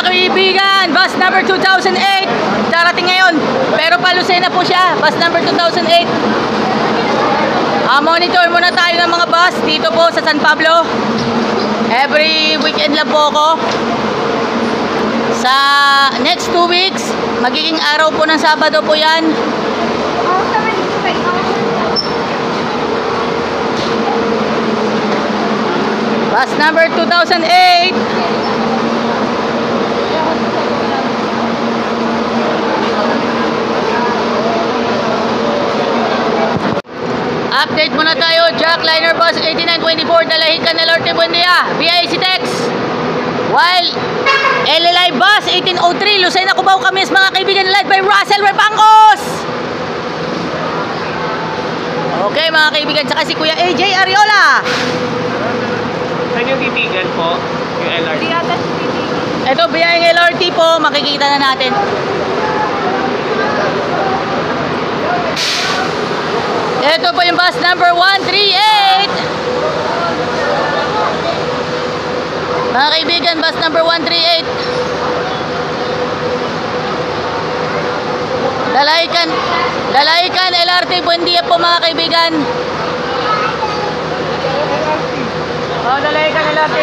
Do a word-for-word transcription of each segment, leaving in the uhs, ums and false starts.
kaibigan, bus number two thousand eight. Darating ngayon. Pero pa Lucena po siya. Bus number two thousand eight. Uh, monitor muna tayo ng mga bus dito po sa San Pablo. Every weekend lang po ako. Sa next two weeks, magiging araw po ng Sabado po yan. Bus number two thousand eight. Update muna tayo. Jackliner bus eighty-nine twenty-four Dalahican L R T Buendia B I C Tex. While L L I bus eighteen oh three Lucena Cubao Camis mga kaibigan, led by Russell Repangos. Okay mga kaibigan, saka si Kuya A J Ariola. Saan yung titigan po? Yung L R T? Ito, biyayang L R T po, makikita na natin. Ito po yung bus number one three eight. Mga kaibigan, bus number one three eight. Dalahican, Dalahican L R T Buendia po mga kaibigan. Oh, Dalahican L R T.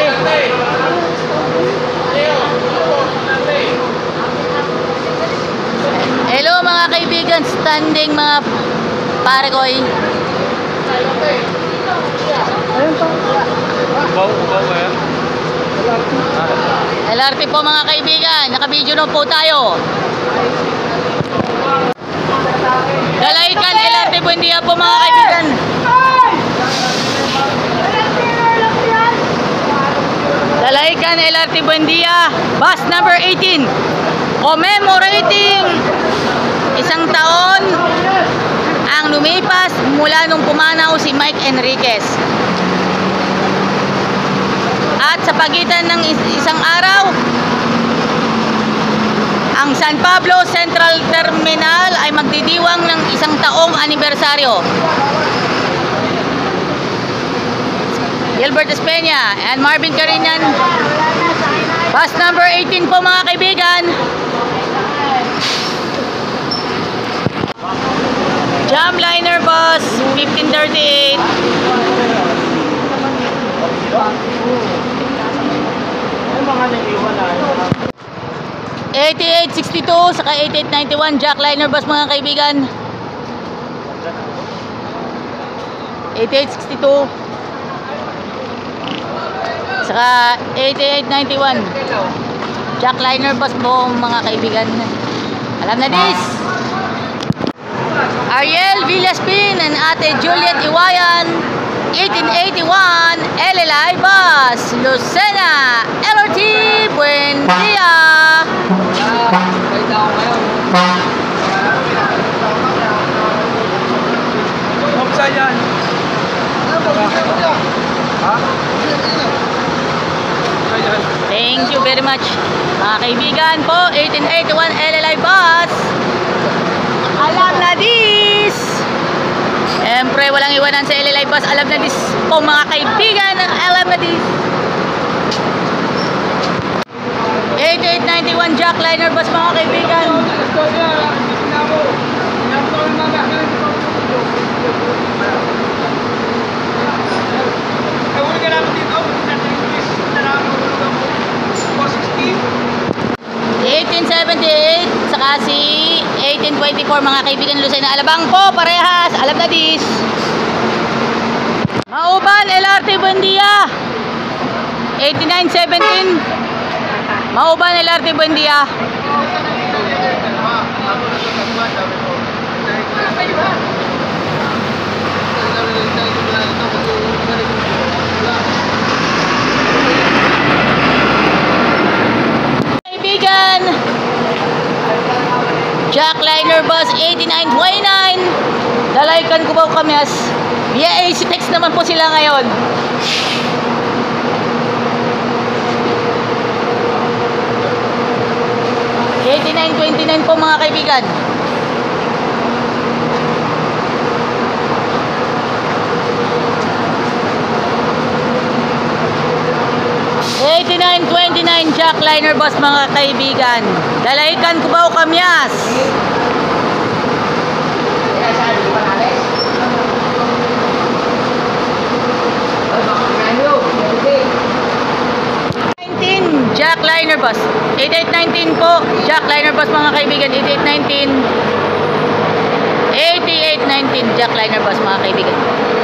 Hello mga kaibigan, standing mga pare ko eh. Ubaw, ubaw ba yan? L R T po mga kaibigan, naka-video na po tayo. Dalahican L R T Buendia po mga kaibigan. Dalahican L R T Buendia, bus number eighteen. Commemorating isang taon ang lumipas mula nung pumanaw si Mike Enriquez. At sa pagitan ng isang araw, ang San Pablo Central Terminal ay magdidiwang ng isang taong anibersaryo. Gilbert Espeña and Marvin Carinian, bus number eighteen po mga kaibigan. Jamliner bus fifteen thirty-eight. eighty-eight sixty-two saka eighty-eight ninety-one Jackliner bus mga kaibigan. eighty-eight sixty-two saka eighty-eight ninety-one Jackliner bus po mga kaibigan. Alam na this. Ariel Villaspin and Ate Juliet Iwayan, eighteen eighty-one L L I bus Lucena L R T Buendia. Saan yan? Ha? Thank you very much mga kaibigan po. Eighteen eighty-one L L I bus. Alam na this. Siyempre walang iwanan sa L L I bus. Alam na this po mga kaibigan. Alam na this. eighty-eight ninety-one Jackliner bus mga kaibigan. eighteen seventy-eight saka si eighteen twenty-four mga kaibigan, Lucena Alabang po parehas. Alam na this. Mauban L R T Buendia eighty-nine seventeen. Mauban L R T Buendia. Kaibigan, Jackliner bus eighty-nine twenty-nine Dalahican Cubao Camis. Via A C Tex naman po sila ngayon. eighty-nine twenty-nine po mga kaibigan. eighty-nine twenty-nine Jackliner Jackliner bus mga kaibigan. Dalaykan Cubao Kamyas. nineteen Jackliner bus. eighty-eight nineteen po. Jackliner bus mga kaibigan. eighty-eight nineteen. eighty-eight nineteen Jackliner bus mga kaibigan.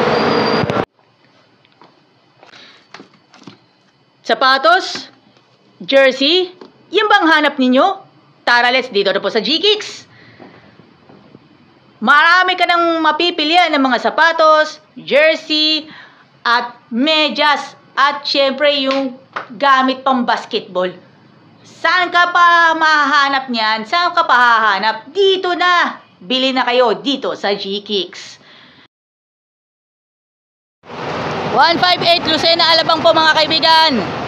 Sapatos, jersey, yung bang hanap ninyo? Tara, let's dito na po sa G-Kicks. Marami ka nang mapipilian ng mga sapatos, jersey, at medyas, at syempre yung gamit pang basketball. Saan ka pa mahahanap niyan? Saan ka pa hahanap? Dito na! Bili na kayo dito sa G-Kicks. one fifty-eight Lucena Alabang po mga kaibigan.